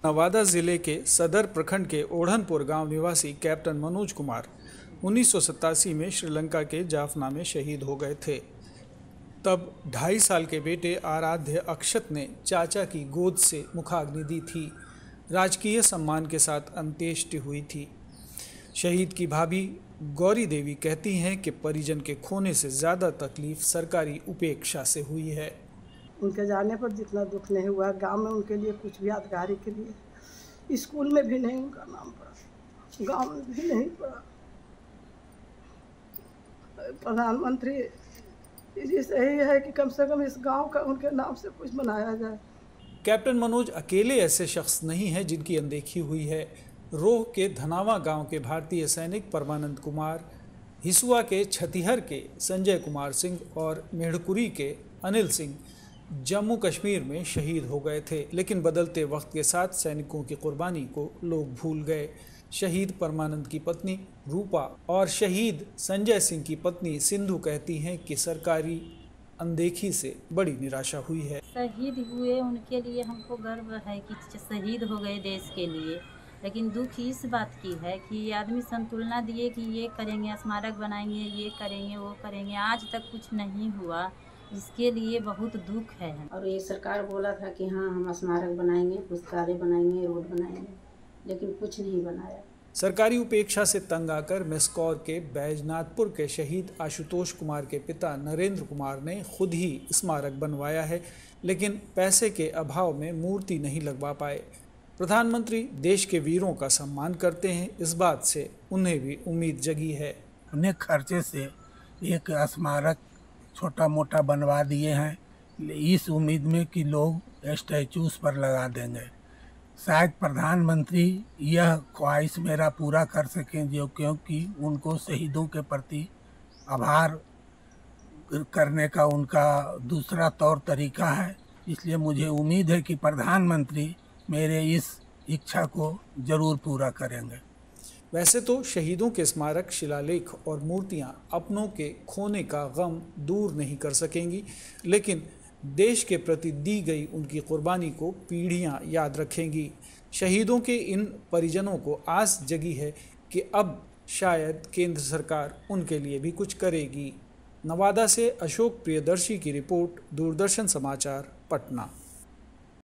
नवादा जिले के सदर प्रखंड के ओढ़नपुर गांव निवासी कैप्टन मनोज कुमार 1987 में श्रीलंका के जाफना में शहीद हो गए थे। तब 2.5 साल के बेटे आराध्य अक्षत ने चाचा की गोद से मुखाग्नि दी थी। राजकीय सम्मान के साथ अंत्येष्टि हुई थी। शहीद की भाभी गौरी देवी कहती हैं कि परिजन के खोने से ज़्यादा तकलीफ सरकारी उपेक्षा से हुई है। उनके जाने पर जितना दुख नहीं हुआ, गांव में उनके लिए कुछ भी यादगारी के लिए स्कूल में भी नहीं उनका नाम पड़ा, गांव में भी नहीं पड़ा। प्रधानमंत्री यही है कि कम से कम इस गांव का उनके नाम से कुछ बनाया जाए। कैप्टन मनोज अकेले ऐसे शख्स नहीं हैं जिनकी अनदेखी हुई है। रोह के धनावा गांव के भारतीय सैनिक परमानंद कुमार, हिसुआ के छतिहर के संजय कुमार सिंह और मेढ़कुरी के अनिल सिंह जम्मू कश्मीर में शहीद हो गए थे, लेकिन बदलते वक्त के साथ सैनिकों की कुर्बानी को लोग भूल गए। शहीद परमानंद की पत्नी रूपा और शहीद संजय सिंह की पत्नी सिंधु कहती हैं कि सरकारी अनदेखी से बड़ी निराशा हुई है। शहीद हुए उनके लिए हमको गर्व है कि शहीद हो गए देश के लिए, लेकिन दुख इस बात की है कि आदमी संतुलना दिए कि ये करेंगे, स्मारक बनाएंगे, ये करेंगे, वो करेंगे, आज तक कुछ नहीं हुआ। इसके लिए बहुत दुख है। और ये सरकार बोला था कि हाँ हम स्मारक बनाएंगे, पुस्तकालय बनाएंगे, रोड बनाएंगे, लेकिन कुछ नहीं बनाया। सरकारी उपेक्षा से तंग आकर मेस्कौर के बैजनाथपुर के शहीद आशुतोष कुमार के पिता नरेंद्र कुमार ने खुद ही स्मारक बनवाया है, लेकिन पैसे के अभाव में मूर्ति नहीं लगवा पाए। प्रधानमंत्री देश के वीरों का सम्मान करते हैं, इस बात से उन्हें भी उम्मीद जगी है। उन्हें खर्चे से एक स्मारक छोटा मोटा बनवा दिए हैं, इस उम्मीद में कि लोग स्टैचूज पर लगा देंगे। शायद प्रधानमंत्री यह ख्वाहिश मेरा पूरा कर सकें, जो क्योंकि उनको शहीदों के प्रति आभार करने का उनका दूसरा तौर तरीका है। इसलिए मुझे उम्मीद है कि प्रधानमंत्री मेरे इस इच्छा को जरूर पूरा करेंगे। वैसे तो शहीदों के स्मारक, शिलालेख और मूर्तियां अपनों के खोने का गम दूर नहीं कर सकेंगी, लेकिन देश के प्रति दी गई उनकी कुर्बानी को पीढ़ियां याद रखेंगी। शहीदों के इन परिजनों को आस जगी है कि अब शायद केंद्र सरकार उनके लिए भी कुछ करेगी। नवादा से अशोक प्रियदर्शी की रिपोर्ट, दूरदर्शन समाचार, पटना।